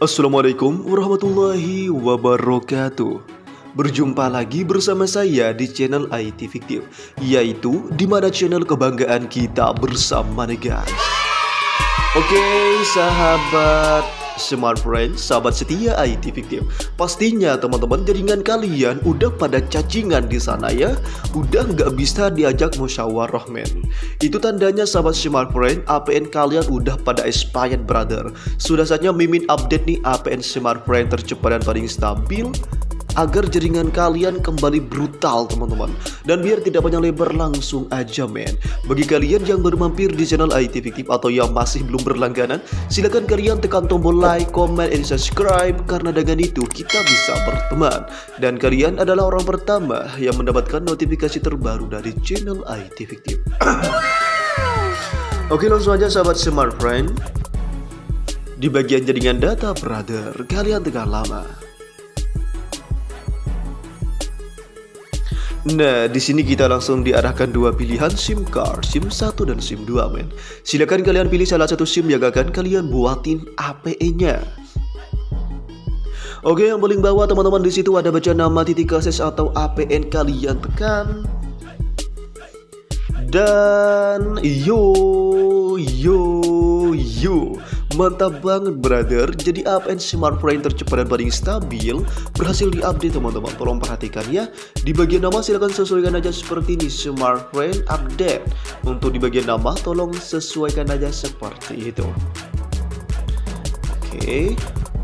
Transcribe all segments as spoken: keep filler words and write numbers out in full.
Assalamualaikum warahmatullahi wabarakatuh. Berjumpa lagi bersama saya di channel I T Fiktif, yaitu dimana channel kebanggaan kita bersama nih guys. Oke sahabat smartfriend, sahabat setia I T Fiktif, pastinya teman-teman jaringan kalian udah pada cacingan di sana ya, udah nggak bisa diajak musyawarah men. Itu tandanya sahabat smartfriend, A P N kalian udah pada expired brother. Sudah saatnya Mimin update nih A P N smartfriend tercepat dan paling stabil agar jaringan kalian kembali brutal teman-teman. Dan biar tidak panjang lebar, langsung aja men. Bagi kalian yang baru mampir di channel I T Fiktif atau yang masih belum berlangganan, silahkan kalian tekan tombol like, comment, and subscribe, karena dengan itu kita bisa berteman. Dan kalian adalah orang pertama yang mendapatkan notifikasi terbaru dari channel I T Fiktif. Oke langsung aja sahabat smartfriend. Di bagian jaringan data brother, kalian tekan lama. Nah, di sini kita langsung diarahkan dua pilihan SIM card, SIM satu dan SIM dua men. Silakan kalian pilih salah satu SIM yang akan kalian buatin A P E-nya. Oke, yang paling bawah teman-teman, di situ ada baca nama titik akses atau A P N kalian tekan. Dan yo yo yo, mantap banget brother. Jadi A P N smartphone tercepat dan paling stabil berhasil diupdate teman-teman. Tolong perhatikan ya. Di bagian nama silahkan sesuaikan aja seperti ini, smartphone update. Untuk di bagian nama tolong sesuaikan aja seperti itu. Oke,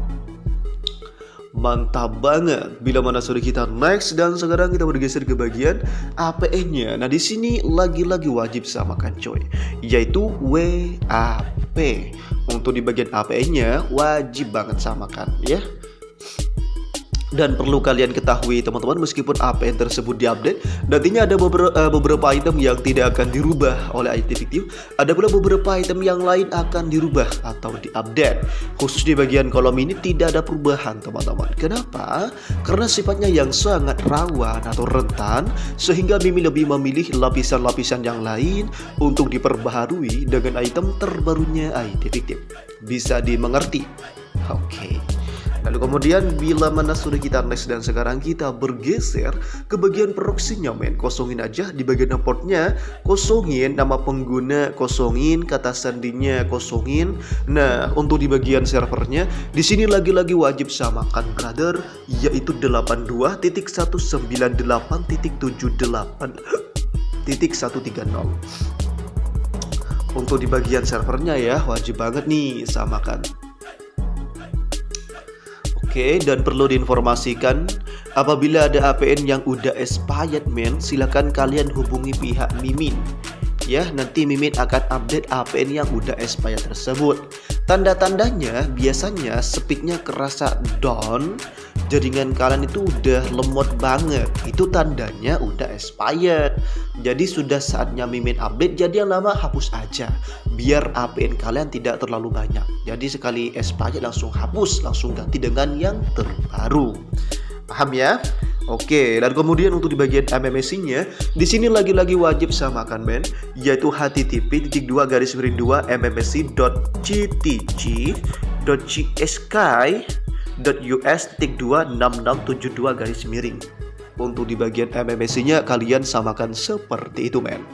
mantap banget. Bila mana sudah kita next, dan sekarang kita bergeser ke bagian A P N-nya. Nah, di sini lagi-lagi wajib samakan coy, yaitu W A P. Untuk di bagian A P N-nya wajib banget samakan ya. Dan perlu kalian ketahui teman-teman, meskipun A P N tersebut diupdate, nantinya ada beberapa, uh, beberapa item yang tidak akan dirubah oleh I T Fiktif. Ada pula beberapa item yang lain akan dirubah atau diupdate. Khusus di bagian kolom ini tidak ada perubahan teman-teman. Kenapa? Karena sifatnya yang sangat rawan atau rentan, sehingga Mimin lebih memilih lapisan-lapisan yang lain untuk diperbaharui dengan item terbarunya I T Fiktif. Bisa dimengerti? Oke okay. Lalu kemudian bila mana sudah kita next, dan sekarang kita bergeser ke bagian proxy-nya men. Kosongin aja di bagian portnya, kosongin nama pengguna, kosongin kata sandinya, kosongin. Nah, untuk di bagian servernya, di sini lagi-lagi wajib samakan brother, yaitu delapan dua titik satu sembilan delapan titik tujuh delapan titik satu tiga nol. Untuk di bagian servernya ya, wajib banget nih samakan. Oke, dan perlu diinformasikan, apabila ada A P N yang udah expired men, silakan kalian hubungi pihak Mimin ya. Nanti Mimin akan update A P N yang udah expired tersebut. Tanda-tandanya biasanya speednya kerasa down, jaringan kalian itu udah lemot banget, itu tandanya udah expired. Jadi sudah saatnya Mimin update. Jadi yang lama hapus aja, biar A P N kalian tidak terlalu banyak. Jadi sekali expired langsung hapus, langsung ganti dengan yang terbaru. Paham ya? Oke, dan kemudian untuk di bagian M M S I-nya, di sini lagi-lagi wajib samakan men, yaitu H T T P titik dua garis miring dua m m s i dot c t g dot c s k y dot u s titik dua enam enam tujuh dua garis miring. Untuk di bagian M M S I-nya kalian samakan seperti itu men.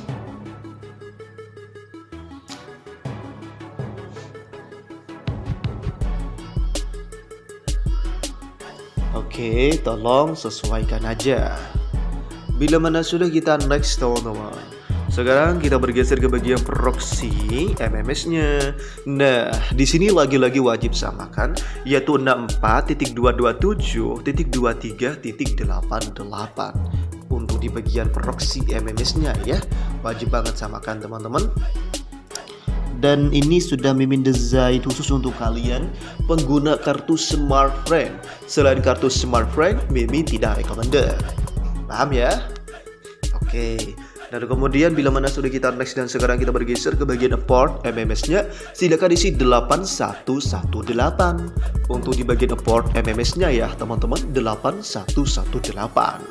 Oke, tolong sesuaikan aja. Bila mana sudah kita next teman-teman, sekarang kita bergeser ke bagian proxy M M S-nya. Nah, di sini lagi-lagi wajib samakan, yaitu enam empat titik dua dua tujuh titik dua tiga titik delapan delapan. Untuk di bagian proxy M M S-nya ya, wajib banget samakan teman-teman. Dan ini sudah Mimin desain khusus untuk kalian pengguna kartu smartphone. Selain kartu smartphone, Mimin tidak recommended. Paham ya? Oke. Dan kemudian bila mana sudah kita next, dan sekarang kita bergeser ke bagian port M M S-nya, silakan isi delapan satu satu delapan. Untuk di bagian port M M S-nya ya teman-teman, delapan satu satu delapan.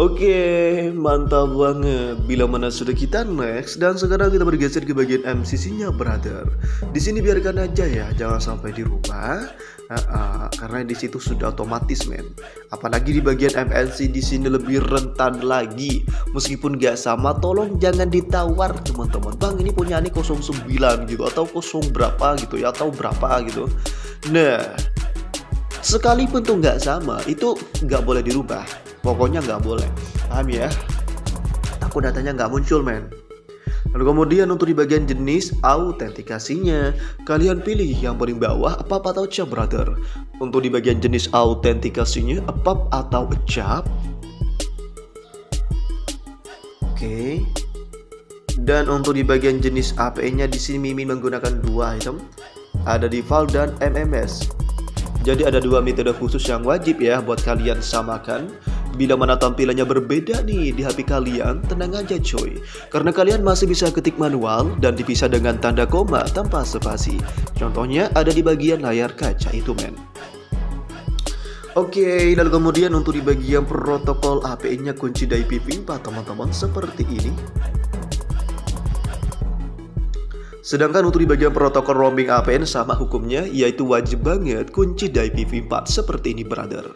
Oke, mantap banget. Bila mana sudah kita next, dan sekarang kita bergeser ke bagian M C C-nya, brother. Di sini biarkan aja ya, jangan sampai dirubah. Uh, uh, karena di situ sudah otomatis, men. Apalagi di bagian M N C di sini lebih rentan lagi. Meskipun gak sama, tolong jangan ditawar, teman-teman. Bang, ini punya ini nol sembilan gitu, atau kosong berapa gitu ya, atau berapa gitu. Nah, sekalipun tuh nggak sama, itu nggak boleh dirubah. Pokoknya nggak boleh, paham ya? Takut datanya nggak muncul, men. Lalu kemudian untuk di bagian jenis autentikasinya, kalian pilih yang paling bawah, apap atau cap, brother. Untuk di bagian jenis autentikasinya, apap atau cap. Oke. Dan untuk di bagian jenis A P I-nya, di sini Mimin menggunakan dua item, ada default dan M M S. Jadi ada dua metode khusus yang wajib ya buat kalian samakan. Bila mana tampilannya berbeda nih di H P kalian, tenang aja coy. Karena kalian masih bisa ketik manual dan dipisah dengan tanda koma tanpa spasi. Contohnya ada di bagian layar kaca itu, men. Oke, lalu kemudian untuk di bagian protokol A P I-nya kunci dari I P v empat, teman-teman, seperti ini. Sedangkan untuk di bagian protokol roaming A P N sama hukumnya, yaitu wajib banget kunci dari I P v empat seperti ini, brother.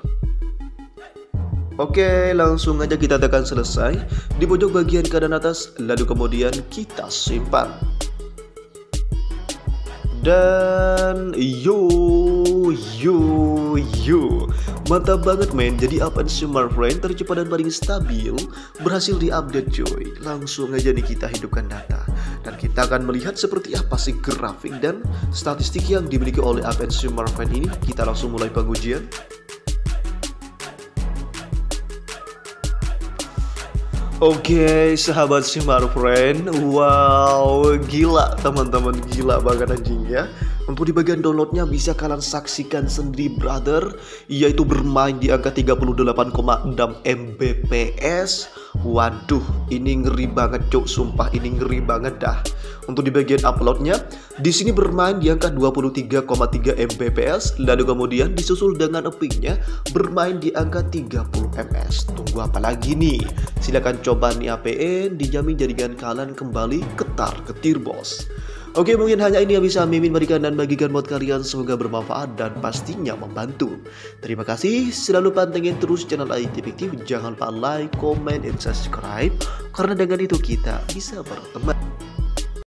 Oke, langsung aja kita tekan selesai di pojok bagian kanan atas, lalu kemudian kita simpan. Dan yo yo yo, mantap banget, men. Jadi Appen Smartfren tercepat dan paling stabil berhasil diupdate, coy. Langsung aja nih kita hidupkan data, dan kita akan melihat seperti apa sih grafik dan statistik yang dimiliki oleh Appen Smartfren ini. Kita langsung mulai pengujian. Oke, sahabat Smartfren, wow, gila teman-teman, gila banget anjing ya. Untuk di bagian downloadnya bisa kalian saksikan sendiri, brother, yaitu bermain di angka tiga puluh delapan koma enam Mbps. Waduh, ini ngeri banget, cok, sumpah ini ngeri banget dah. Untuk di bagian uploadnya, di sini bermain di angka dua puluh tiga koma tiga Mbps, lalu kemudian disusul dengan upingnya bermain di angka tiga puluh ms. Tunggu apa lagi nih? Silahkan coba nih A P N, dijamin jaringan kalian kembali ketar ketir, bos. Oke, mungkin hanya ini yang bisa Mimin berikan dan bagikan buat kalian. Semoga bermanfaat dan pastinya membantu. Terima kasih, selalu pantengin terus channel I T Fiktif. Jangan lupa like, comment, dan subscribe, karena dengan itu kita bisa berteman.